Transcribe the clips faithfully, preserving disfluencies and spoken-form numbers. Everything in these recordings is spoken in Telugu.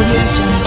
Audio Jungle.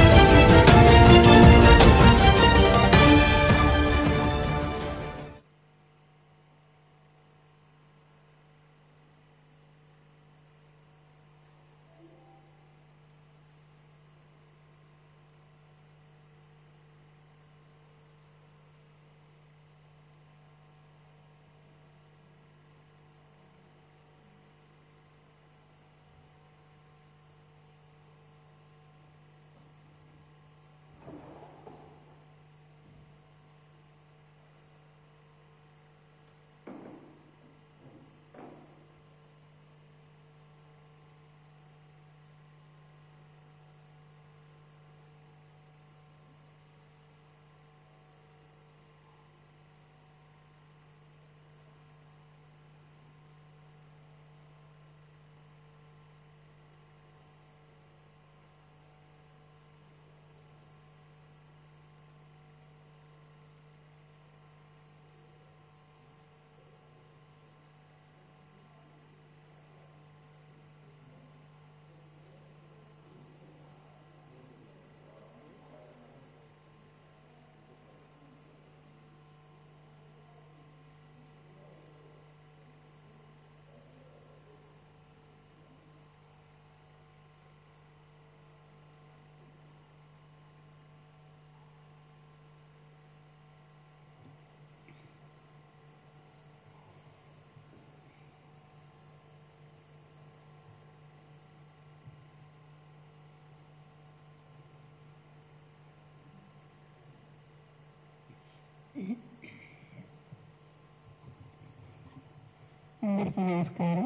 అందరికీ నమస్కారం.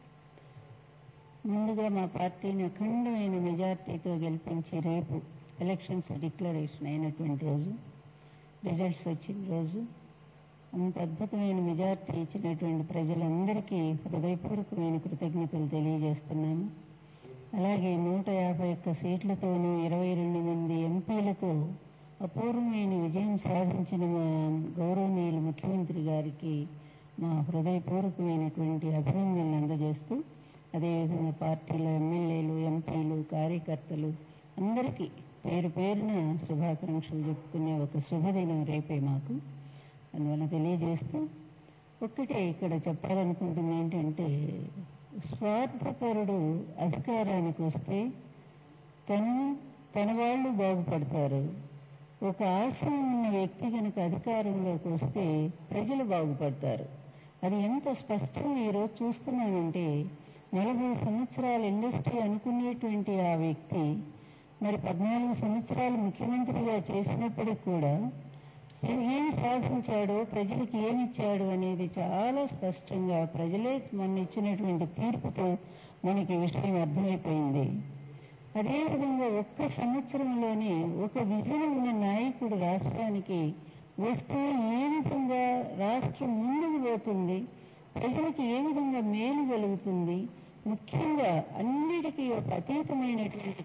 ముందుగా మా పార్టీని అఖండమైన మెజార్టీతో గెలిపించి రేపు ఎలక్షన్స్ డిక్లరేషన్ అయినటువంటి రోజు, రిజల్ట్స్ వచ్చిన రోజు, అంత అద్భుతమైన మెజార్టీ ఇచ్చినటువంటి ప్రజలందరికీ హృదయపూర్వకమైన కృతజ్ఞతలు తెలియజేస్తున్నాము. అలాగే నూట యాభై ఒక్క సీట్లతోనూ ఇరవై రెండు మంది ఎంపీలతో అపూర్వమైన విజయం సాధించిన మా గౌరవనీయులు ముఖ్యమంత్రి గారికి మా హృదయపూర్వకమైనటువంటి అభినందనలు అందజేస్తూ, అదేవిధంగా పార్టీలో ఎమ్మెల్యేలు, ఎంపీలు, కార్యకర్తలు అందరికీ పేరు పేరున శుభాకాంక్షలు చెప్పుకునే ఒక శుభదినం రేపే మాకు. అందువల్ల తెలియజేస్తూ ఒక్కటే ఇక్కడ చెప్పాలనుకుంటుంది ఏంటంటే, స్వార్థపరుడు అధికారానికి వస్తే తను తన వాళ్ళు బాగుపడతారు. ఒక ఆశయం ఉన్న వ్యక్తి కనుక అధికారంలోకి వస్తే ప్రజలు బాగుపడతారు. అది ఎంత స్పష్టంగా ఈరోజు చూస్తున్నామంటే, నలభై సంవత్సరాల ఇండస్ట్రీ అనుకునేటువంటి ఆ వ్యక్తి మరి పద్నాలుగు సంవత్సరాలు ముఖ్యమంత్రిగా చేసినప్పటికి కూడా ఏమి సాధించాడో, ప్రజలకు ఏమిచ్చాడు అనేది చాలా స్పష్టంగా ప్రజలే మొన్న ఇచ్చినటువంటి తీర్పుతో మనకి విషయం అర్థమైపోయింది. అదేవిధంగా ఒక్క సంవత్సరంలోనే ఒక విజన్ ఉన్న నాయకుడు రాష్ట్రానికి వస్తే ఏ విధంగా రాష్ట్రం ముందుకు పోతుంది, ప్రజలకు ఏ విధంగా మేలు కలుగుతుంది, ముఖ్యంగా అన్నిటికీ ఒక అతీతమైనటువంటి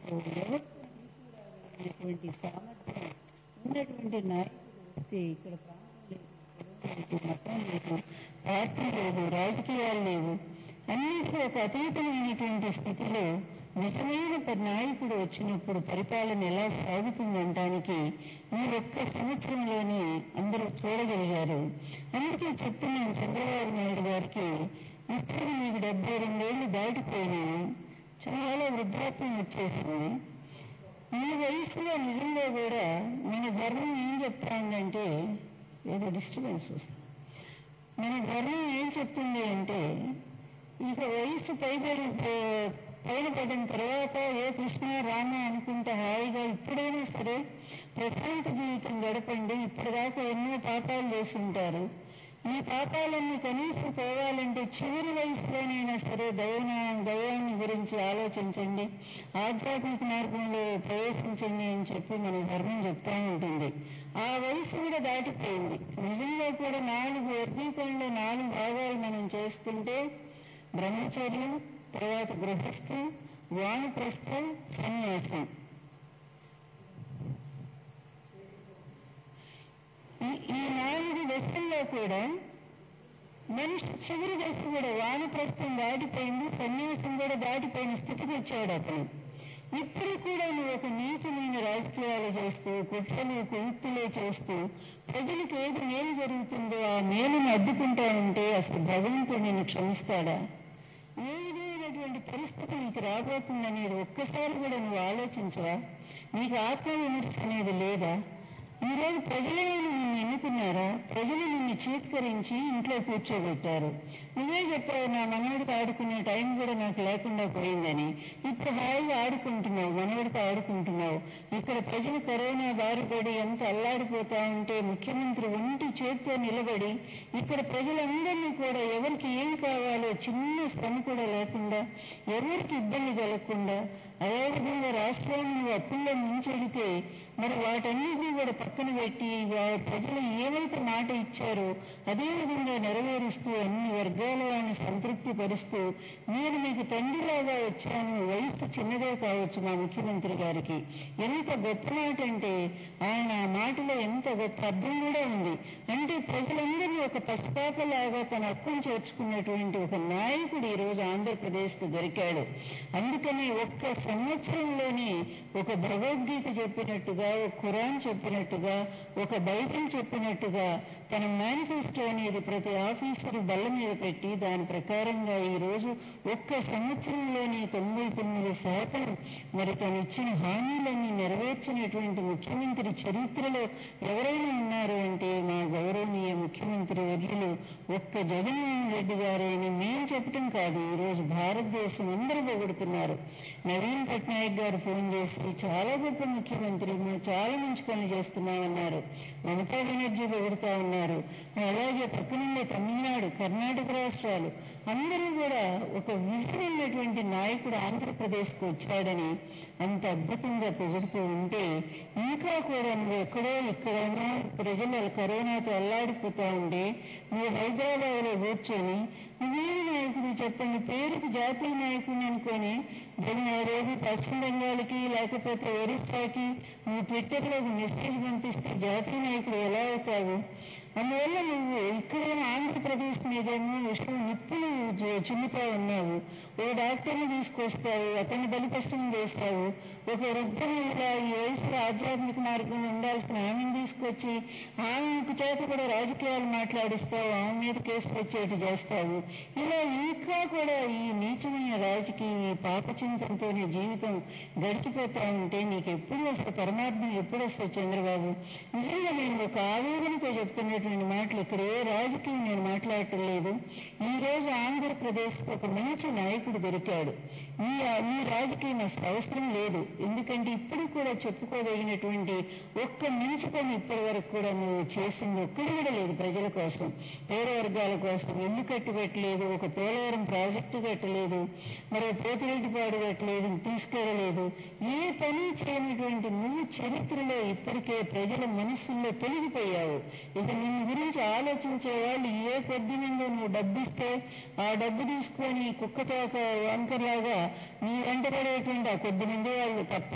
వ్యవస్థ సామర్థ్యం ఉన్నటువంటి నాయకుడు వస్తే ఇక్కడ మతం లేదు, పార్టీ లేదు, రాజకీయాలు లేవు, అన్నిటికీ ఒక అతీతమైనటువంటి స్థితిలో నిజమైన నాయకుడు వచ్చినప్పుడు పరిపాలన ఎలా సాగుతుందనడానికి ఈ ఒక్క సంవత్సరంలోనే అందరూ చూడగలిగారు. అందుకే చెప్తున్నాను చంద్రబాబు నాయుడు గారికి, ఇప్పుడు మీకు డెబ్బై రెండేళ్లు దాటిపోయినా చాలా వృద్ధాప్యం వచ్చేసింది. ఈ వయసులో నిజంగా కూడా మన ధర్మం ఏం చెప్తాందంటే, ఏదో డిస్టర్బెన్స్ వస్తుంది, మన ధర్మం ఏం చెప్తుంది అంటే, ఇక వయసు పైబడి పైన పడిన తర్వాత ఏ కృష్ణ రామ అనుకుంటే హాయిగా ఇప్పుడైనా సరే ప్రశాంత జీవితం గడపండి. ఇప్పటిదాకా ఎన్నో పాపాలు చేస్తుంటారు. ఈ పాపాలన్నీ కనీసం పోవాలంటే చివరి వయసులోనైనా సరే దైవ దైవాన్ని గురించి ఆలోచించండి, ఆధ్యాత్మిక మార్గంలో ప్రవేశించండి అని చెప్పి మన ధర్మం చెప్తా ఉంటుంది. ఆ వయసు కూడా దాటిపోయింది. నిజంగా కూడా నాలుగు వర్గీకరణలో నాలుగు భాగాలు మనం చేసుకుంటే బ్రహ్మచర్యం, తర్వాత గృహస్థం, వానప్రస్థం, సన్యాసం. ఈ నాలుగు దశల్లో కూడా మనిషి చివరి దశ కూడా వానప్రస్థం దాటిపోయింది, సన్యాసం కూడా దాటిపోయిన స్థితికి వచ్చాడు అతను. ఇప్పుడు కూడా నువ్వు ఒక నీచమైన రాజకీయాలు చేస్తూ కుట్రలు కుయుక్తులే చేస్తూ ప్రజలకు ఏది మేలు జరుగుతుందో ఆ మేలును అడ్డుకుంటానంటే అసలు భగవంతుడు నిన్ను క్షమిస్తాడా? ఏ విధమైనటువంటి పరిస్థితి నీకు రాబోతుందనేది ఒక్కసారి కూడా నువ్వు ఆలోచించవా? నీకు ఆత్మవిమర్శ అనేది లేదా? ఈరోజు ప్రజలే నిన్ను ఎన్నుకున్నారా? ప్రజలు నిన్ను చీత్కరించి ఇంట్లో కూర్చోబెట్టారు. నువ్వే చెప్పావు, నా మనవడికి ఆడుకునే టైం కూడా నాకు లేకుండా పోయిందని. ఇప్పుడు హాయిగా ఆడుకుంటున్నావు, మనవడితో ఆడుకుంటున్నావు. ఇక్కడ ప్రజలు కరోనా బారిపడి ఎంత అల్లాడిపోతా ఉంటే ముఖ్యమంత్రి ఒంటి చేతితో నిలబడి ఇక్కడ ప్రజలందరినీ కూడా ఎవరికి ఏం కావాలో చిన్న శ్రమ కూడా లేకుండా, ఎవరికి ఇబ్బంది కలగకుండా, అదేవిధంగా రాష్ట్రాన్ని నువ్వు అప్పుల్లో ముంచెడితే మరి వాటన్నిటినీ కూడా పక్కన పెట్టి ప్రజలు ఏవైతే మాట ఇచ్చారో అదేవిధంగా నెరవేరుస్తూ అన్ని వర్గాల వాడిని సంతృప్తి పరుస్తూ నేను మీకు తండ్రిలాగా వచ్చాను. వయస్సు చిన్నదే కావచ్చు మా ముఖ్యమంత్రి గారికి. ఎంత గొప్ప మాట అంటే ఆయన మాటలో ఎంత గొప్ప అర్థం కూడా ఉంది. అంటే ప్రజలందరినీ ఒక పసిపాకలాగా తన హక్కును చేర్చుకున్నటువంటి ఒక నాయకుడు ఈరోజు ఆంధ్రప్రదేశ్కు దొరికాడు. అందుకని ఒక్క సంవత్సరంలోనే ఒక భగవద్గీత చెప్పినట్టుగా, ఒక ఖురాన్ చెప్పినట్టుగా, ఒక బైబిల్ చెప్పినట్టుగా తన మేనిఫెస్టో అనేది ప్రతి ఆఫీసరు బల్ల మీద పెట్టి దాని ప్రకారంగా ఈరోజు ఒక్క సంవత్సరంలోనే తొంభై తొమ్మిది శాతం మరి తను ఇచ్చిన హామీలన్నీ నెరవేర్చినటువంటి ముఖ్యమంత్రి చరిత్రలో ఎవరైనా ఉన్నారు అంటే మా గౌరవనీయ ముఖ్యమంత్రి వర్యులు ఒక్క జగన్మోహన్ రెడ్డి గారని మేము చెప్పటం కాదు, ఈరోజు భారతదేశం అందరూ పొగుడుతున్నారు. నవీన్ పట్నాయక్ గారు ఫోన్ చేసి చాలా గొప్ప ముఖ్యమంత్రి, మేము చాలా మంచి పనులు చేస్తున్నామన్నారు. మమతా బెనర్జీ పొగుడుతా ఉన్నారు. అలాగే పక్కనుండే తమిళనాడు, కర్ణాటక రాష్ట్రాలు అందరూ కూడా ఒక విజన్ ఉన్నటువంటి నాయకుడు ఆంధ్రప్రదేశ్కు వచ్చాడని అంత అద్భుతంగా పొగుడుతూ ఉంటే ఇంకా కూడా నువ్వు ఎక్కడో ఇక్కడేమో ప్రజలు కరోనాతో అల్లాడిపోతా ఉంటే నువ్వు హైదరాబాద్ లో కూర్చొని నువ్వేమి నాయకుడు చెప్పండి, పేరుకి జాతీయ నాయకుడిని అనుకొని రేపు పశ్చిమ బెంగాల్కి లేకపోతే ఒరిస్సాకి నువ్వు ట్విట్టర్లో ఒక మెసేజ్ పంపిస్తే జాతీయ నాయకుడు ఎలా అవుతావు? అందువల్ల నువ్వు ఇక్కడేమో ఆంధ్రప్రదేశ్ మీదేమో విషయం నిప్పులు చిమ్ముతా ఉన్నావు. ఓ డాక్టర్ని తీసుకొస్తావు, అతన్ని బలిపష్టం చేస్తావు. ఒక వృద్ధ మహిళ ఈ వయసులో ఆధ్యాత్మిక మార్గంలో ఉండాల్సిన ఆమెను తీసుకొచ్చి ఆమెకు చేత కూడా రాజకీయాలు మాట్లాడిస్తావు, ఆమె మీద కేసులు వచ్చేట్టు చేస్తావు. ఇలా ఇంకా కూడా ఈ నీచమైన రాజకీయ పాపచింతంతోనే జీవితం గడిచిపోతా ఉంటే నీకు ఎప్పుడు వస్తే పరమార్థం ఎప్పుడు వస్తుంది చంద్రబాబు? నిజంగా నేను ఒక ఆవేదనతో చెప్తున్నటువంటి మాటలు, ఇక్కడ ఏ రాజకీయం నేను మాట్లాడటం లేదు. ఈ రోజు ఆంధ్రప్రదేశ్ ఒక మంచి నాయకుడు దొరికాడు. మీ మీ రాజకీయం అసలు అవసరం లేదు. ఎందుకంటే ఇప్పుడు కూడా చెప్పుకోదగినటువంటి ఒక్క మంచి పని ఇప్పటి వరకు కూడా నువ్వు చేసింది ఒక్కటి కూడా లేదు. ప్రజల కోసం, పేద వర్గాల కోసం ఇల్లు కట్టి పెట్టలేదు, ఒక పోలవరం ప్రాజెక్టు కట్టలేదు, మరో పోతిరెడ్డిపాడు కట్టలేదు, తీసుకెళ్ళలేదు. ఏ పని చేయనటువంటి నువ్వు చరిత్రలో ఇప్పటికే ప్రజల మనస్సుల్లో తొలగిపోయావు. ఇక నిన్ను గురించి ఆలోచించే వాళ్ళు ఏ కొద్ది మంది నువ్వు డబ్బిస్తే ఆ డబ్బు తీసుకొని కుక్కతోక వంకర్లాగా నీ వెంట పడేటువంటి ఆ కొద్ది మంది వాళ్ళు తప్ప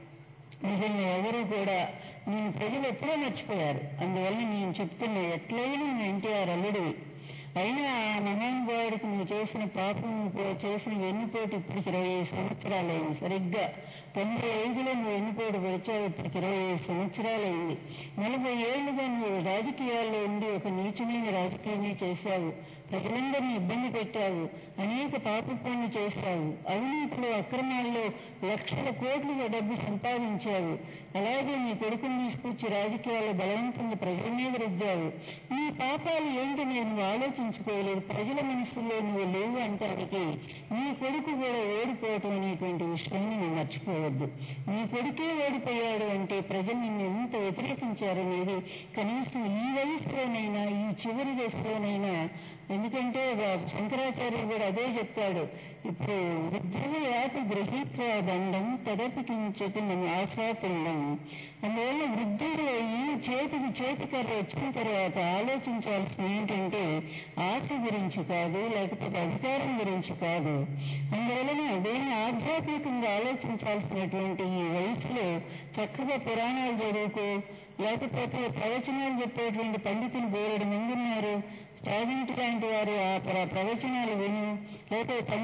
మిగిలిన ఎవరు కూడా నేను ప్రజలు ఎప్పుడో మర్చిపోయారు. అందువల్ల నేను చెప్తున్నా, ఎట్లయినా నువ్వు ఎన్టీఆర్ అల్లుడివి. అయినా ఆ మహానుభావుడికి నువ్వు చేసిన పాపం చేసిన వెన్నుపోటు ఇప్పటికి ఇరవై ఐదు సంవత్సరాలైంది. సరిగ్గా తొంభై ఐదులో నువ్వు వెన్నుపోటు పెడిచావు, ఇప్పటికి ఇరవై ఐదు సంవత్సరాలైంది. నలభై ఏళ్లుగా నువ్వు రాజకీయాల్లో ఉండి ఒక నీచమైన రాజకీయాన్ని చేశావు. ప్రజలందరినీ ఇబ్బంది పెట్టావు, అనేక పాప పనులు చేశావు, అవినీతిలో అక్రమాల్లో లక్షల కోట్ల డబ్బు సంపాదించావు. అలాగే నీ కొడుకుని తీసుకొచ్చి రాజకీయాల్లో బలవంతంగా ప్రజల మీద రుద్దావు. నీ పాపాలు ఏంటో నేను ఆలోచించుకోలేదు. ప్రజల మనసులో నువ్వు లేవు అంటానికి నీ కొడుకు కూడా ఓడిపోవటం అనేటువంటి విషయాన్ని నువ్వు మర్చిపోవద్దు. నీ కొడుకే ఓడిపోయాడు అంటే ప్రజలు నిన్ను ఎంత వ్యతిరేకించారనేది కనీసం ఈ వయసులోనైనా ఈ చివరి దశలోనైనా, ఎందుకంటే శంకరాచార్యులు కూడా అదే చెప్తాడు. ఇప్పుడు వృద్ధులు యాతి గ్రహీత్వ దండం తదపి కించిత్ మన ఆశాపిండం. అందువల్ల వృద్ధుడు ఈ చేతికి చేతికర్ర వచ్చిన తర్వాత ఆలోచించాల్సింది ఏంటంటే ఆశ గురించి కాదు, లేకపోతే అధికారం గురించి కాదు. అందువలన దేన్ని ఆధ్యాత్మికంగా ఆలోచించాల్సినటువంటి ఈ వయసులో చక్కగా పురాణాలు చదువుకో, లేకపోతే ప్రవచనాలు చెప్పేటువంటి పండితులు బోలెడు మంది ఉన్నారు. చావింటి లాంటి వారు ఆ ప్రవచనాలు విను, లేకపోతే పండితుల్ని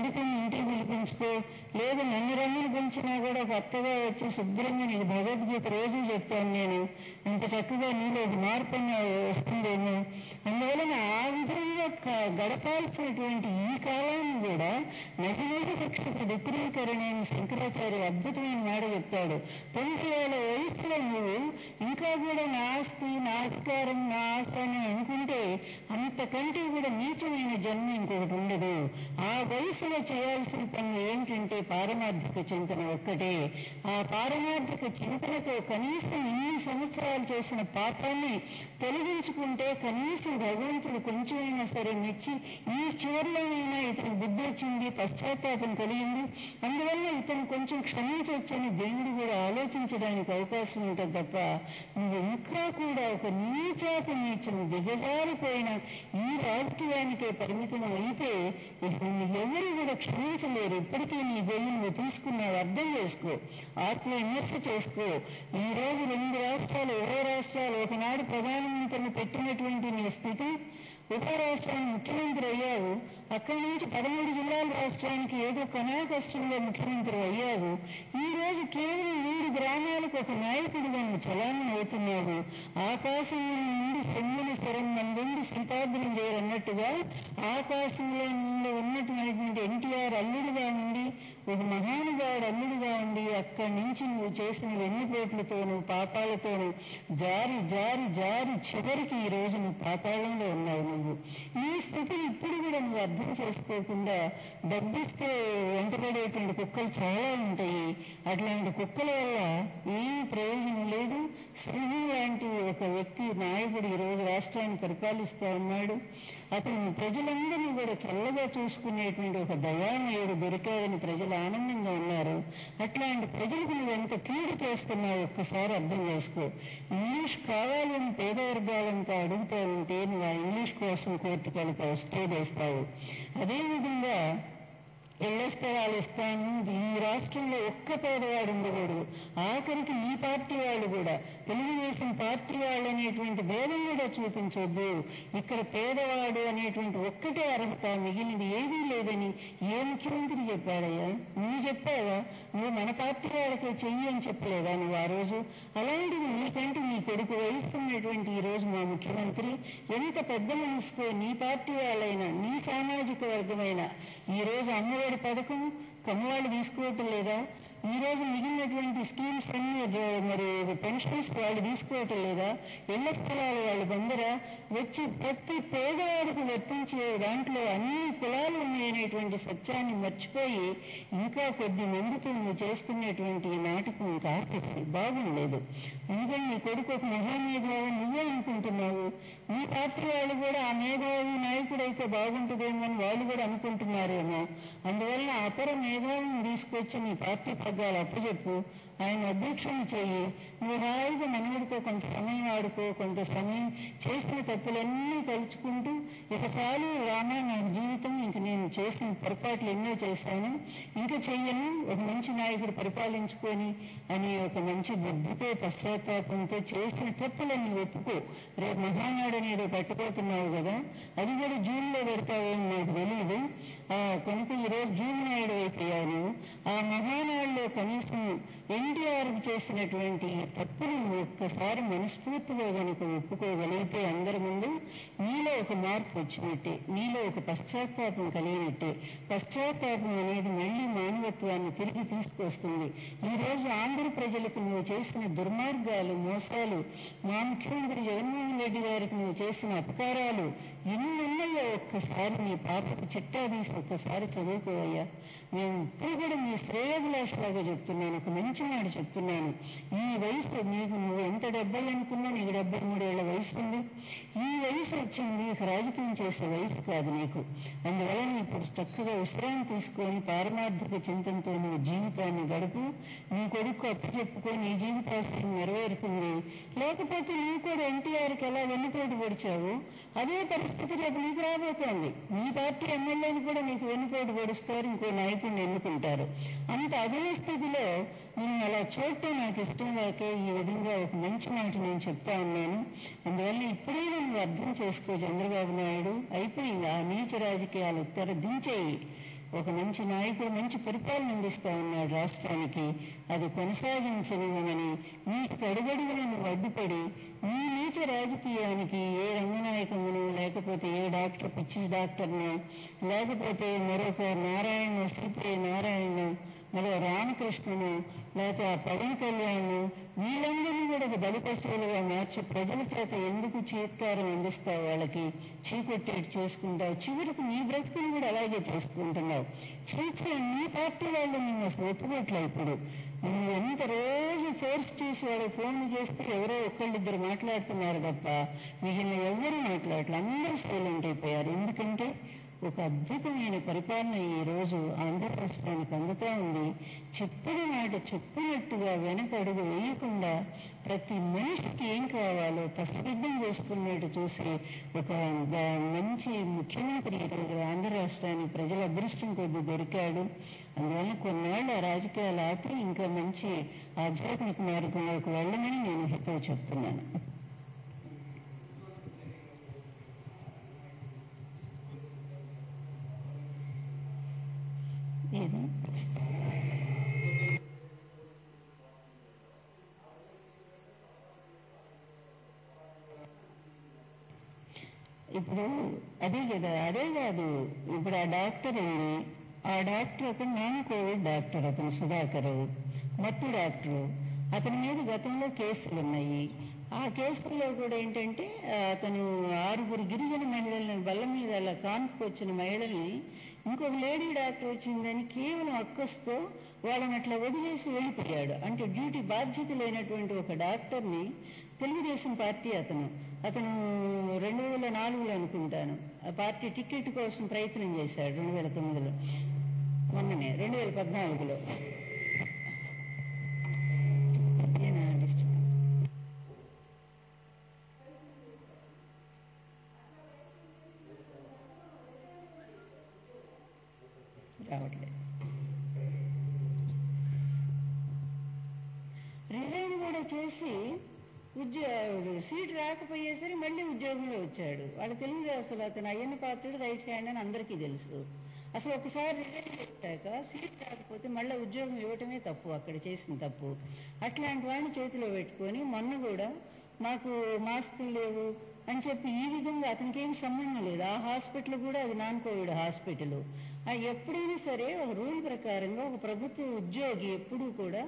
ఇంటికి పిలిపించుకో, లేదు నన్ను రమ్మని పిలిచినా కూడా కొత్తగా వచ్చి శుభ్రంగా నీకు భగవద్గీత రోజు చెప్తాను నేను, ఇంత చక్కగా నీలో మార్పు వస్తుందేమో. అందువలన ఆ విధంగా గడపాల్సినటువంటి ఈ కాలాన్ని కూడా నహివేద శిక్షకు విపరీకరణ అని శంకరాచార్య అద్భుతమైన మాట చెప్తాడు. తొమ్మిది వేల వయసులో నువ్వు ఇంకా కూడా నా ఆస్తి, నా అధికారం, నా ఆశ అని అనుకుంటే అంతకంటే కూడా నీచమైన జన్మ ఇంకొకటి ఉండదు. ఆ వయసులో చేయాల్సిన పనులు ఏంటంటే పారమార్థిక చింతన ఒక్కటే. ఆ పారమార్థిక చింతనతో కనీసం ఇన్ని సంవత్సరాలు చేసిన పాపాన్ని తొలగించుకుంటే కనీసం భగవంతుడు కొంచెమైనా సరే మెచ్చి ఈ చివరిలోనైనా ఇతను బుద్ధి వచ్చింది, పశ్చాత్తాపం కలిగింది, అందువల్ల ఇతను కొంచెం క్షమించవచ్చని దేవుడు కూడా ఆలోచించడానికి అవకాశం ఉంటుంది తప్ప నువ్వు ఇంకా కూడా ఒక నీచాతి నీచను దిగజారిపోయిన ఈ రాజకీయానికే పరిమితం అయితే నిన్ను ఎవరు కూడా క్షమించలేరు. ఇప్పటికీ నీ గొయ్యి నువ్వు తీసుకున్నావు, అర్థం చేసుకో, ఆత్మ విమర్శ చేసుకో. ఈ రోజు రెండు రాష్ట్రాలు, ఉభయ రాష్ట్రాలు, ఒకనాడు ప్రధానమంత్రిని పెట్టినటువంటి నీ స్థితి, ఉభయ రాష్ట్రానికి ముఖ్యమంత్రి అయ్యావు, అక్కడి నుంచి పదమూడు జిల్లాల రాష్ట్రానికి ఏదో కనా కష్టంలో ముఖ్యమంత్రి అయ్యావు. ఈ రోజు కేవలం మూడు గ్రామాలకు ఒక నాయకుడిగా నువ్వు చలామణి అవుతున్నావు. ఆకాశంలో నుండి సెమ్మిని స్థిరం మందుండి శ్రీపాద్రం చేయరన్నట్టుగా ఆకాశంలో నుండి ఉన్నటువంటి ఎన్టీఆర్ అల్లుడిగా ఉండి, ఒక మహానుభావుడు అల్లుడిగా ఉండి అక్కడి నుంచి నువ్వు చేసిన వెన్నుపోట్లతోనూ పాపాలతోనూ జారి జారి జారి చివరికి ఈ రోజు నువ్వు పాతాళంలో ఉన్నావు. నువ్వు ఈ స్థితిని ఇప్పుడు కూడా నువ్వు అర్థం చేసుకోకుండా డబ్బిస్తే వెంటబడేటువంటి కుక్కలు చాలా ఉంటాయి. అట్లాంటి కుక్కల వల్ల ఏమీ ప్రయోజనం లేదు. శ్రీను లాంటి ఒక వ్యక్తి నాయకుడు ఈ రోజు రాష్ట్రాన్ని పరిపాలిస్తా ఉన్నాడు. అతను ప్రజలందరినీ కూడా చల్లగా చూసుకునేటువంటి ఒక దయామయుడు దొరికాడని ప్రజలు ఆనందంగా ఉన్నారు. అట్లాంటి ప్రజలకు నువ్వు ఎంత కీడు చేస్తున్నావు ఒక్కసారి అర్థం చేసుకో. ఇంగ్లీష్ కావాలని పేద వర్గాలంతా అడుగుతా ఉంటే నువ్వు ఆ ఇంగ్లీష్ కోసం కోర్టుకు వెళ్తావు, స్టే వేస్తావు. అదేవిధంగా ఇళ్ల స్థలాలు ఇస్తాను, ఈ రాష్ట్రంలో ఒక్క పేదవాడు ఉండకూడదు. ఆఖరికి ఈ పార్టీ వాళ్ళు కూడా, తెలుగుదేశం పార్టీ వాళ్ళు అనేటువంటి భేదం కూడా చూపించొద్దు. ఇక్కడ పేదవాడు అనేటువంటి ఒక్కటే అర్హత, మిగిలినది ఏదీ లేదని ఏ ముఖ్యమంత్రి చెప్పాడయ్యా? నువ్వు చెప్పావా? నువ్వు మన పార్టీ వాళ్ళకే చెయ్యి అని చెప్పలేదా నువ్వు ఆ రోజు? అలాంటిది నీకంటే నీ కొడుకు వహిస్తున్నటువంటి ఈ రోజు మా ముఖ్యమంత్రి ఎంత పెద్ద మనసుతో నీ పార్టీ వాళ్ళైనా, నీ సామాజిక వర్గమైన ఈ రోజు అమ్మఒడి పథకం కమ్మవాళ్ళు తీసుకోవటం లేదా? ఈ రోజు మిగిలినటువంటి స్కీమ్స్ అన్ని మరి పెన్షన్స్ వాళ్ళు తీసుకోవటం లేదా? ఇళ్ల స్థలాలు వాళ్ళు బందరా? వచ్చి ప్రతి పేదవాడికి వర్తించే దాంట్లో అన్ని కులాలు ఉన్నాయనేటువంటి సత్యాన్ని మర్చిపోయి ఇంకా కొద్ది మందితో నువ్వు చేస్తున్నటువంటి నాటకం కార్తీసి బాగుండలేదు. ఎందుకంటే నీ కొడుకు ఒక మహామేధావి నువ్వే అనుకుంటున్నావు. నీ పార్టీ వాళ్ళు కూడా ఆ మేధావి నాయకుడైతే బాగుంటుందేమో అని వాళ్ళు కూడా అనుకుంటున్నారేమో. అందువల్ల అపర మేధావిని తీసుకొచ్చి నీ పార్టీ పగ్గాలు అప్పచెప్పు, ఆయన అధ్యక్షుని చెయ్యి. నువ్వు హాయిగా మనవుడితో కొంత సమయం ఆడుకో, కొంత సమయం చేసిన తప్పులన్నీ తలుచుకుంటూ ఇక చాలు రామా నాకు జీవితం, ఇంక నేను చేసిన పొరపాట్లు ఎన్నో చేశాను, ఇంకా చెయ్యను, ఒక మంచి నాయకుడు పరిపాలించుకొని అని ఒక మంచి బుద్ధితో పశ్చాత్తాపంతో చేసిన తప్పులన్నీ ఒప్పుకో. రేపు మహానాడు అనేది పట్టుకోతున్నావు కదా, అది కూడా జూన్లో పెడతావేమో నాకు తెలియదు. కనుక ఈరోజు జూన్ నాయుడు అయిపోయాను. ఆ మహానాడులో కనీసం ఎన్టీఆర్కి చేసినటువంటి తప్పును ఒక్కసారి మనస్ఫూర్తిగా కనుక ఒప్పుకోగలిగితే అందరి ముందు నీలో ఒక మార్పు వచ్చినట్టే, నీలో ఒక పశ్చాత్తాపం కలిగినట్టే. పశ్చాత్తాపం అనేది మళ్లీ మానవత్వాన్ని తిరిగి తీసుకొస్తుంది. ఈ రోజు ఆంధ్ర ప్రజలకు నువ్వు చేసిన దుర్మార్గాలు, మోసాలు, మా ముఖ్యమంత్రి జగన్మోహన్ రెడ్డి గారికి నువ్వు చేసిన అపకారాలు ఎన్నున్నాయో ఒక్కసారి నీ పాపకు చిట్టా తీసి ఒక్కసారి చదువుకోవయ్యా. నేను ఇప్పుడు కూడా మీ శ్రేయోభిలాషలాగా చెప్తున్నాను, ఒక మంచి మాట చెప్తున్నాను. ఈ వయసు నీకు నువ్వు ఎంత డెబ్బై అనుకున్నా నీకు డెబ్బై మూడేళ్ల వయసు ఉంది. ఈ వయసు వచ్చింది ఇక రాజకీయం చేసే వయసు కాదు నీకు. అందువలన ఇప్పుడు చక్కగా విశ్రాంతి తీసుకొని పారమార్థిక చింతనతో నువ్వు జీవితాన్ని గడుపు. నీ కొడుకు అప్పు చెప్పుకొని నీ జీవితాశయం నెరవేరుతుంది. లేకపోతే నీవు కూడా ఎన్టీఆర్కి ఎలా వెన్నుపోటు పొడిచావు అదే పరిస్థితి రేపు నీకు రాబోతోంది. నీ పార్టీ ఎమ్మెల్యేని కూడా నీకు వెన్నుపోటు పొడుస్తారు, ఇంకో నాయకుడిని ఎన్నుకుంటారు. అంత అదే స్థితిలో నేను అలా చూడటం నాకు ఇష్టం లేక ఈ విధంగా ఒక మంచి మాట నేను చెప్తా ఉన్నాను. అందువల్ల ఇప్పుడే నువ్వు అర్థం చేసుకో చంద్రబాబు నాయుడు, అయిపోయింది ఆ నీచ రాజకీయాలు ఉత్తర దించేయి. ఒక మంచి నాయకుడు మంచి పరిపాలన అందిస్తా ఉన్నాడు రాష్ట్రానికి. అది కొనసాగించనివ్వమని మీకు అడుగడుగులను అడ్డుపడి మీ నీచ రాజకీయానికి ఏ రంగనాయకమును, లేకపోతే ఏ డాక్టర్ పిచ్చి డాక్టర్ను, లేకపోతే మరొక నారాయణ శ్రీప్రియ నారాయణ, మరో రామకృష్ణను, లేక పవన్ కళ్యాణ్, వీళ్ళందరినీ కూడా ఒక బలిపశువులుగా మార్చి ప్రజల చేత ఎందుకు చీత్కారం అందిస్తావు, వాళ్ళకి చీకొట్టేటి చేసుకుంటావు, చివరికి నీ బ్రతుకుని కూడా అలాగే చేసుకుంటున్నావు. చేసే నీ పార్టీ వాళ్ళు నిన్ను అసలు ఒప్పుకోట్లే. ఇప్పుడు నువ్వు ఎంత రోజు ఫోర్స్ చేసి వాళ్ళకి ఫోన్లు చేస్తే ఎవరో ఒక్కళ్ళిద్దరు మాట్లాడుతున్నారు తప్ప మిగిలిన ఎవరు మాట్లాడలే, అందరూ సైలెంట్ అయిపోయారు. ఎందుకంటే ఒక అద్భుతమైన పరిపాలన ఈ రోజు ఆంధ్ర రాష్ట్రానికి అందుతా ఉంది. చెప్పిన మాట చెప్పినట్టుగా వెనక అడుగు వేయకుండా ప్రతి మనిషికి ఏం కావాలో పసిబిడ్డం చేసుకున్నట్టు చూసి ఒక మంచి ముఖ్యమంత్రి ఈరోజు ఆంధ్ర రాష్ట్రానికి ప్రజల అదృష్టం కొద్ది దొరికాడు. అందువల్ల కొన్నాళ్ళు ఆ రాజకీయాలు ఆపి ఇంకా మంచి ఆధ్యాత్మిక మార్గంలోకి వెళ్ళమని నేను హితవు చెప్తున్నాను. ఏది ఇప్పుడు అదే కదా, అదే కాదు. ఇప్పుడు ఆ డాక్టర్ ఉంది, ఆ డాక్టర్ అతను నాన్ కోవిడ్ డాక్టర్, అతను సుధాకర్ మత్తు డాక్టరు. అతని మీద గతంలో కేసులు ఉన్నాయి. ఆ కేసుల్లో కూడా ఏంటంటే అతను ఆరుగురు గిరిజన మహిళల్ని బల్ల మీద అలా కాన్పుకొచ్చిన మహిళల్ని ఇంకొక లేడీ డాక్టర్ వచ్చిందని కేవలం అక్కస్తో వాళ్ళని అట్లా వదిలేసి వెళ్ళిపోయాడు. అంటే డ్యూటీ బాధ్యత లేనటువంటి ఒక డాక్టర్ని తెలుగుదేశం పార్టీ అతను అతను రెండు వేల నాలుగులో అనుకుంటాను ఆ పార్టీ టికెట్ కోసం ప్రయత్నం చేశాడు. రెండు వేల తొమ్మిదిలో మొన్ననే రెండు వేల పద్నాలుగులో రావట్లేదు. రిజైన్ కూడా చేసి ఉద్యోగ సీట్ రాకపోయేసరి మళ్ళీ ఉద్యోగంలో వచ్చాడు. వాళ్ళు తెలుగు అసలు అతను అయ్యన్న పాత్రుడు రైట్ హ్యాండ్ అని అందరికీ తెలుసు. అసలు ఒకసారి రిజైన్ పెట్టాక సీట్ రాకపోతే మళ్ళీ ఉద్యోగం ఇవ్వటమే తప్పు, అక్కడ చేసిన తప్పు. అట్లాంటి వాడిని చేతిలో పెట్టుకొని మొన్న కూడా మాకు మాస్కులు లేవు అని చెప్పి ఈ విధంగా అతనికి ఏమి సంబంధం లేదు. ఆ హాస్పిటల్ కూడా అది నాన్ కోవిడ్ హాస్పిటల్. ఎప్పుడైనా సరే ఒక రూల్ ప్రకారంగా ఒక ప్రభుత్వ ఉద్యోగి ఎప్పుడూ కూడా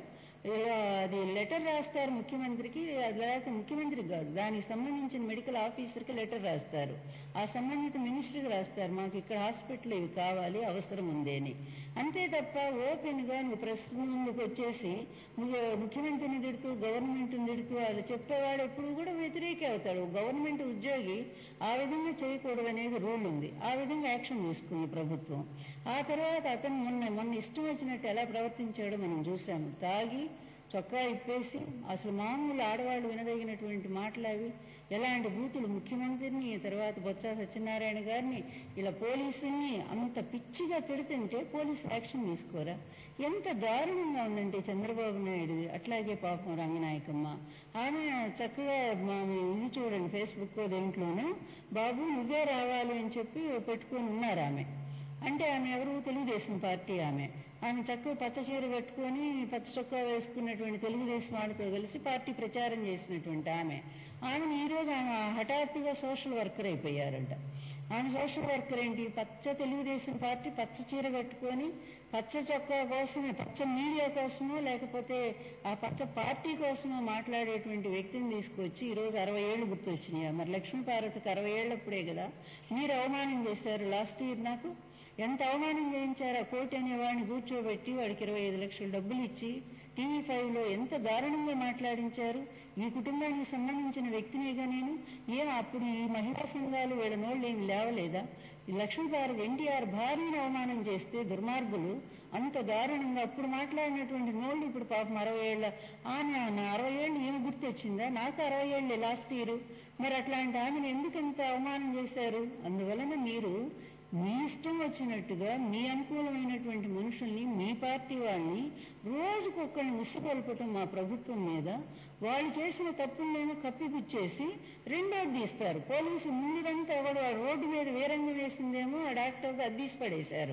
అది లెటర్ రాస్తారు ముఖ్యమంత్రికి, లేకపోతే ముఖ్యమంత్రికి కాదు, దానికి సంబంధించిన మెడికల్ ఆఫీసర్కి లెటర్ రాస్తారు. ఆ సంబంధిత మినిస్టర్కి రాస్తారు, మాకు ఇక్కడ హాస్పిటల్ ఇవి కావాలి, అవసరం ఉంది అని. అంతే తప్ప ఓపెన్ గా నువ్వు ప్రెస్ ముందుకు వచ్చేసి ముఖ్యమంత్రిని తిడుతూ గవర్నమెంట్ని తిడుతూ అది చెప్పేవాడు ఎప్పుడు కూడా వ్యతిరేకి అవుతాడు. గవర్నమెంట్ ఉద్యోగి ఆ విధంగా చేయకూడదు అనేది రూల్ ఉంది. ఆ విధంగా యాక్షన్ తీసుకుంది ప్రభుత్వం. ఆ తర్వాత అతను మొన్న మొన్న ఇష్టం వచ్చినట్టు ఎలా ప్రవర్తించాడో మనం చూశాము. తాగి చొక్కా ఇప్పేసి అసలు మామూలు ఆడవాళ్ళు వినదగినటువంటి మాటలవి ఎలాంటి బూతులు ముఖ్యమంత్రిని, తర్వాత బొత్స సత్యనారాయణ గారిని, ఇలా పోలీసుల్ని అంత పిచ్చిగా తిడుతుంటే పోలీసు యాక్షన్ తీసుకోరా? ఎంత దారుణంగా ఉందంటే చంద్రబాబు నాయుడు. అట్లాగే పాపం రంగనాయకమ్మ ఆమె చక్కగా ఇది చూడండి ఫేస్బుక్ దేంట్లోనూ బాబు నువ్వే రావాలి అని చెప్పి పెట్టుకొని ఉన్నారు ఆమె. అంటే ఆమె ఎవరు? తెలుగుదేశం పార్టీ ఆమె. ఆమె చక్కగా పచ్చ చీర కట్టుకొని పచ్చ చొక్కా వేసుకున్నటువంటి తెలుగుదేశం వాళ్ళతో కలిసి పార్టీ ప్రచారం చేసినటువంటి ఆమె ఆమెను ఈరోజు ఆమె హఠాత్తుగా సోషల్ వర్కర్ అయిపోయారంట. ఆమె సోషల్ వర్కర్ ఏంటి? పచ్చ తెలుగుదేశం పార్టీ పచ్చ చీర కట్టుకొని పచ్చ చొక్కా కోసమే, పచ్చ మీడియా కోసమో లేకపోతే ఆ పచ్చ పార్టీ కోసమో మాట్లాడేటువంటి వ్యక్తిని తీసుకొచ్చి ఈరోజు అరవై ఏళ్ళు గుర్తొచ్చినాయి. మరి లక్ష్మీపార్వతికి అరవై ఏళ్ళప్పుడే కదా మీరు అవమానం చేశారు లాస్ట్ ఇయర్. నాకు ఎంత అవమానం చేయించారు. ఆ కోటి అనేవాడిని కూర్చోబెట్టి వాడికి ఇరవై ఐదు లక్షలు డబ్బులు ఇచ్చి టీవీ ఫైవ్ లో ఎంత దారుణంగా మాట్లాడించారు. ఈ కుటుంబానికి సంబంధించిన వ్యక్తినేగా నేను. ఏం అప్పుడు ఈ మహిళా సంఘాలు వీళ్ళ నోళ్ళు ఏమి లేవలేదా? ఈ లక్ష్మీపార్వతి ఎన్టీఆర్ భార్యను అవమానం చేస్తే దుర్మార్గులు అంత దారుణంగా అప్పుడు మాట్లాడినటువంటి నోళ్ళు ఇప్పుడు పాపం అరవై ఏళ్ళ ఆమె అరవై ఏళ్ళు ఏమి గుర్తొచ్చిందా? నాకు అరవై ఏళ్ళే లాస్ట్ ఇయర్. మరి అట్లాంటి ఆమెను ఎందుకంత అవమానం చేశారు? అందువలన మీరు మీ ఇష్టం వచ్చినట్టుగా మీ అనుకూలమైనటువంటి మనుషుల్ని, మీ పార్టీ వాళ్ళని రోజుకొక్కరిని ఉసుకొల్పటం మా ప్రభుత్వం మీద, వాళ్ళు చేసిన తప్పులనేమో కప్పిపుచ్చేసి రెండోది తీస్తారు. పోలీసు ముందుదంతా ఎవడు రోడ్డు మీద వేరంగం వేసిందేమో ఆ డాక్టర్కి అద్దీసి పడేశారు.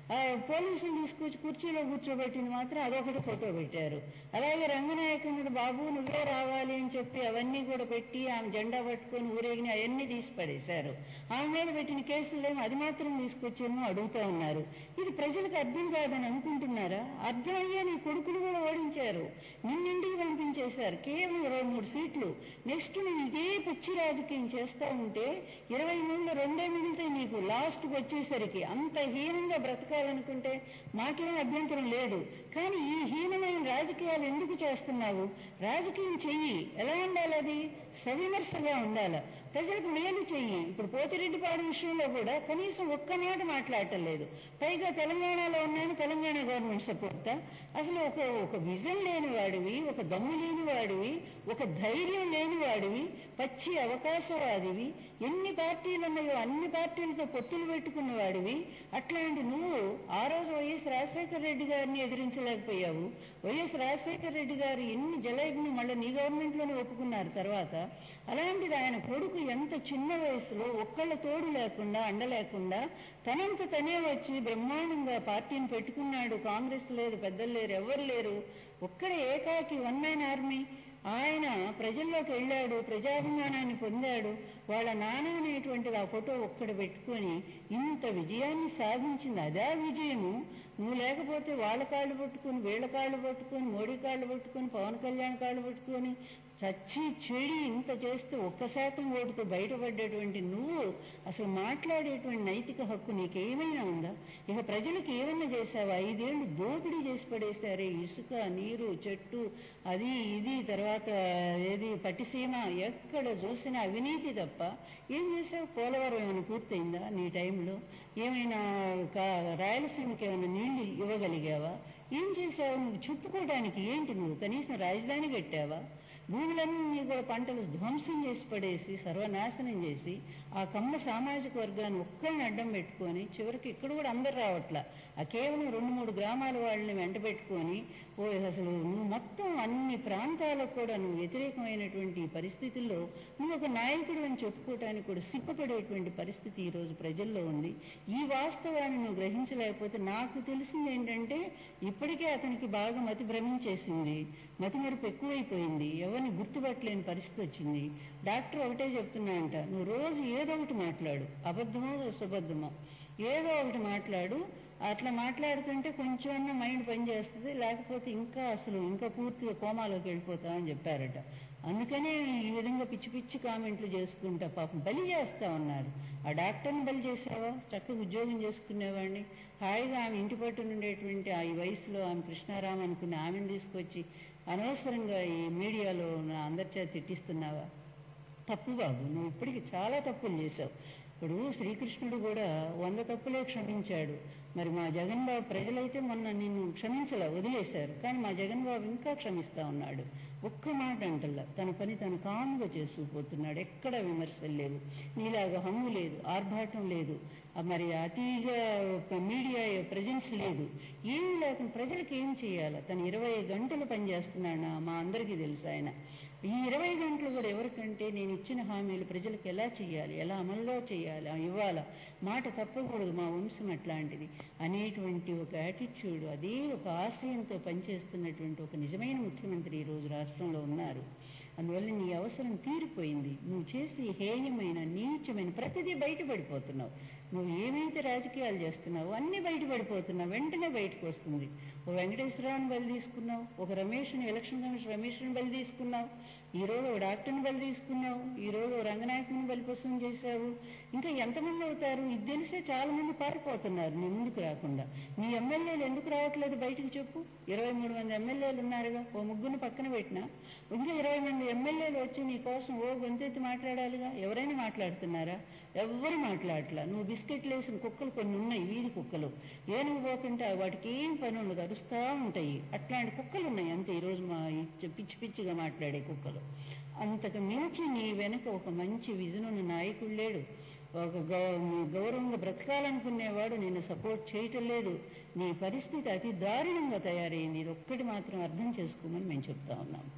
ఆ పోలీసులు తీసుకొచ్చి కుర్చీలో కూర్చోబెట్టింది మాత్రం అదొకటి ఫోటో పెట్టారు. అలాగే రంగనాయకుడి మీద బాబు నువ్వే రావాలి అని చెప్పి అవన్నీ కూడా పెట్టి ఆమె జెండా పట్టుకొని ఊరేగిని అవన్నీ తీసి పడేశారు. ఆమె మీద పెట్టిన కేసులేమో అది మాత్రం తీసుకొచ్చేమో అడుగుతా ఉన్నారు. ఇది ప్రజలకు అర్థం కాదని అనుకుంటున్నారా? అర్థమయ్యే నీ కొడుకులు కూడా ఓడించారు, నిన్నింటికి పంపించేశారు కేవలం ఇరవై మూడు సీట్లు. నెక్స్ట్ నేను ఇదే పిచ్చి రాజకీయం చేస్తా ఉంటే ఇరవై మూడులో రెండే మిగిలితే నీకు లాస్ట్కి వచ్చేసరికి అంత హీనంగా బ్రతకాలనుకుంటే మాకేం అభ్యంతరం లేదు. కానీ ఈ హీనమైన రాజకీయాలు ఎందుకు చేస్తున్నావు? రాజకీయం చెయ్యి. ఎలా ఉండాలి? అది సవిమర్శగా ఉండాలి, ప్రజలకు మేలు చెయ్యి. ఇప్పుడు పోతిరెడ్డిపాడు విషయంలో కూడా కనీసం ఒక్క మాట మాట్లాడటం లేదు. పైగా తెలంగాణలో ఉన్నాను, తెలంగాణ గవర్నమెంట్ సపోర్టా? అసలు ఒక ఒక విజన్ లేని వాడివి, ఒక దమ్ము లేని వాడివి, ఒక ధైర్యం లేని వాడివి, పచ్చి అవకాశవాదివి. ఎన్ని పార్టీలు ఉన్నాయో అన్ని పార్టీలతో పొత్తులు పెట్టుకున్న వాడివి. అట్లాంటి నువ్వు ఆ రోజు వైఎస్ రాజశేఖర రెడ్డి గారిని ఎదిరించలేకపోయావు. వైఎస్ రాజశేఖర రెడ్డి గారు ఎన్ని జలయజ్ఞం మళ్ళీ నీ గవర్నమెంట్ లోనే ఒప్పుకున్నారు తర్వాత. అలాంటిది ఆయన కొడుకు ఎంత చిన్న వయసులో ఒక్కళ్ళ తోడు లేకుండా అండ లేకుండా తనంత తనే వచ్చి బ్రహ్మాండంగా పార్టీని పెట్టుకున్నాడు. కాంగ్రెస్ లేదు, పెద్దలు లేరు, ఎవరు లేరు, ఒక్కడే ఏకాకి వన్ మ్యాన్ ఆర్మీ. ఆయన ప్రజల్లోకి వెళ్ళాడు, ప్రజాభిమానాన్ని పొందాడు. వాళ్ళ నాన్న అనేటువంటిది ఆ ఫోటో ఒక్కడ పెట్టుకొని ఇంత విజయాన్ని సాధించింది. అదే విజయము. నువ్వు లేకపోతే వాళ్ళ కాళ్ళు పట్టుకొని, వీళ్ళ కాళ్ళు పట్టుకొని, మోడీ కాళ్ళు పట్టుకొని, పవన్ కళ్యాణ్ కాళ్ళు పట్టుకొని చచ్చి చెడి ఇంత చేస్తే ఒక్క శాతం ఓటుతో బయటపడ్డటువంటి నువ్వు అసలు మాట్లాడేటువంటి నైతిక హక్కు నీకేమైనా ఉందా? ఇక ప్రజలకు ఏమైనా చేశావా? ఐదేళ్లు దోపిడీ చేసి పడేశారే. ఇసుక, నీరు, చెట్టు, అది ఇది, తర్వాత ఏది పట్టిసీమ, ఎక్కడ చూసినా అవినీతి తప్ప ఏం చేసావు? పోలవరం ఏమైనా పూర్తయిందా నీ టైంలో? ఏమైనా రాయలసీమకి ఏమైనా నీళ్లు ఇవ్వగలిగావా? ఏం చేశావు? నువ్వు చెప్పుకోవడానికి ఏంటి? నువ్వు కనీసం రాజధాని కట్టావా? భూములన్నీ కూడా పంటలు ధ్వంసం చేసి పడేసి సర్వనాశనం చేసి ఆ కమ్మ సామాజిక వర్గాన్ని ఒక్కరిని అడ్డం పెట్టుకొని చివరికి ఇక్కడ కూడా అందరు రావట్లా, ఆ కేవలం రెండు మూడు గ్రామాల వాళ్ళని వెంట పెట్టుకొని ఓ అసలు నువ్వు మొత్తం అన్ని ప్రాంతాలకు కూడా నువ్వు వ్యతిరేకమైనటువంటి పరిస్థితుల్లో నువ్వు ఒక నాయకుడు అని చెప్పుకోవటానికి కూడా సిగ్గుపడేటువంటి పరిస్థితి ఈ రోజు ప్రజల్లో ఉంది. ఈ వాస్తవాన్ని నువ్వు గ్రహించలేకపోతే నాకు తెలిసింది ఏంటంటే ఇప్పటికే అతనికి బాగా మతి భ్రమించేసింది, మతి మరుపు ఎక్కువైపోయింది, ఎవరిని గుర్తుపట్టలేని పరిస్థితి వచ్చింది. డాక్టర్ ఒకటే చెప్తున్నా అంట, నువ్వు రోజు ఏదో ఒకటి మాట్లాడు, అబద్ధమో సుబద్ధమో ఏదో ఒకటి మాట్లాడు. అట్లా మాట్లాడుతుంటే కొంచెం మైండ్ పనిచేస్తుంది, లేకపోతే ఇంకా అసలు ఇంకా పూర్తిగా కోమాలోకి వెళ్ళిపోతామని చెప్పారట. అందుకనే ఈ విధంగా పిచ్చి పిచ్చి కామెంట్లు చేసుకుంటా పాపం బలి చేస్తా ఉన్నారు. ఆ డాక్టర్ని బలి చేసావా? చక్కగా ఉద్యోగం చేసుకునేవాడిని, హాయిగా ఆమె ఇంటి పట్టున ఉండేటువంటి ఆ ఈ వయసులో ఆమె కృష్ణారాం అనుకుని ఆమెను తీసుకొచ్చి అనవసరంగా ఈ మీడియాలో అందరి చేత తిట్టిస్తున్నావా? తప్పు బాబు, నువ్వు ఇప్పటికీ చాలా తప్పులు చేశావు. ఇప్పుడు శ్రీకృష్ణుడు కూడా వంద తప్పులే క్షమించాడు. మరి మా జగన్ బాబు ప్రజలైతే మొన్న నిన్ను క్షమించలా, వదిలేశారు. కానీ మా జగన్ బాబు ఇంకా క్షమిస్తా ఉన్నాడు. ఒక్క మాట అంటల్లా తన పని తను కాముగా చేసుకుపోతున్నాడు. ఎక్కడ విమర్శలు లేవు, నీలాగా హమ్ము లేదు, ఆర్భాటం లేదు, మరి అతిగా మీడియా ప్రజెన్స్ లేదు, ఏం లేకుండా ప్రజలకు ఏం చేయాలి? తను ఇరవై గంటలు పనిచేస్తున్నాడు, మా అందరికీ తెలుసు. ఆయన ఈ ఇరవై గంటలు కూడా ఎవరికంటే నేను ఇచ్చిన హామీలు ప్రజలకు ఎలా చేయాలి, ఎలా అమలుగా చేయాలి, ఇవ్వాలా, మాట తప్పకూడదు, మా వంశం అట్లాంటిది అనేటువంటి ఒక యాటిట్యూడ్, అదే ఒక ఆశయంతో పనిచేస్తున్నటువంటి ఒక నిజమైన ముఖ్యమంత్రి ఈరోజు రాష్ట్రంలో ఉన్నారు. అందువల్ల నీ అవసరం తీరిపోయింది. నువ్వు చేసి హేయమైన నీచమైన ప్రతిదీ బయటపడిపోతున్నావు. నువ్వు ఏమైతే రాజకీయాలు చేస్తున్నావు అన్నీ బయటపడిపోతున్నావు, వెంటనే బయటకు వస్తుంది. ఓ వెంకటేశ్వరరావుని బలి తీసుకున్నావు, ఒక రమేష్ని ఎలక్షన్ కమిషన్ రమేష్ని బలి తీసుకున్నావు, ఈరోజు ఓ డాక్టర్ని బలి తీసుకున్నావు, ఈరోజు ఓ రంగనాయకుని బలిపసం చేశావు. ఇంకా ఎంతమంది అవుతారు? ఇది తెలిసే చాలా మంది పారిపోతున్నారు నీ ముందుకు రాకుండా. నీ ఎమ్మెల్యేలు ఎందుకు రావట్లేదు బయటకు చెప్పు? ఇరవై మూడు మంది ఎమ్మెల్యేలు ఉన్నారుగా, ఓ ముగ్గురిని పక్కన పెట్టినా ఇంకా ఇరవై మంది ఎమ్మెల్యేలు వచ్చి నీ కోసం ఓ గొంతెత్తి మాట్లాడాలిగా. ఎవరైనా మాట్లాడుతున్నారా? ఎవ్వరు మాట్లాడట్లా. నువ్వు బిస్కెట్లు వేసిన కుక్కలు కొన్ని ఉన్నాయి, వీధి కుక్కలు, ఏనుగు పోతుంటే వాటికి ఏం పని ఉండదు, అరుస్తూ ఉంటాయి. అట్లాంటి కుక్కలు ఉన్నాయి అంతే ఈరోజు మా పిచ్చి పిచ్చిగా మాట్లాడే కుక్కలు. అంతకు మించి నీ వెనుక ఒక మంచి విజన్ ఉన్న నాయకుడు లేడు. ఒక గౌరవంగా బ్రతకాలనుకునేవాడు నిన్ను సపోర్ట్ చేయటం లేదు. నీ పరిస్థితి అతి దారుణంగా తయారైంది. ఇది ఒక్కటి మాత్రం అర్థం చేసుకోమని మేము చెప్తా ఉన్నాం.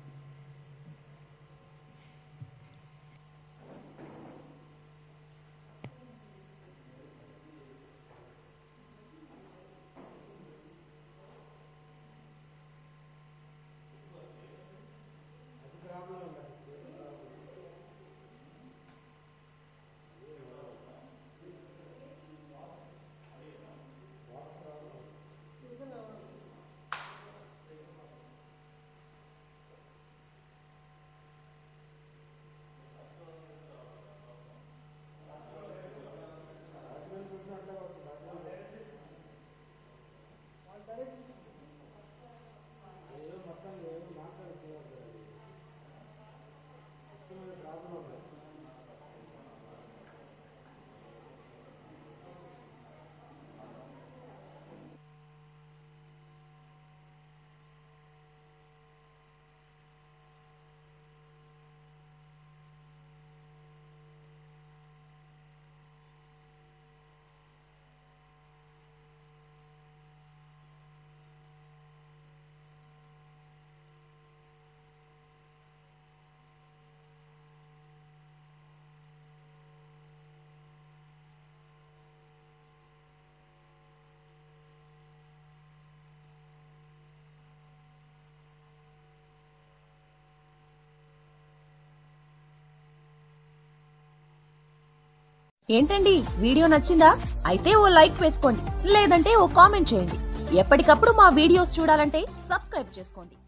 ఏంటండి వీడియో నచ్చిందా? అయితే ఓ లైక్ వేసుకోండి, లేదంటే ఓ కామెంట్ చేయండి. ఎప్పటికప్పుడు మా వీడియోస్ చూడాలంటే సబ్స్క్రైబ్ చేసుకోండి.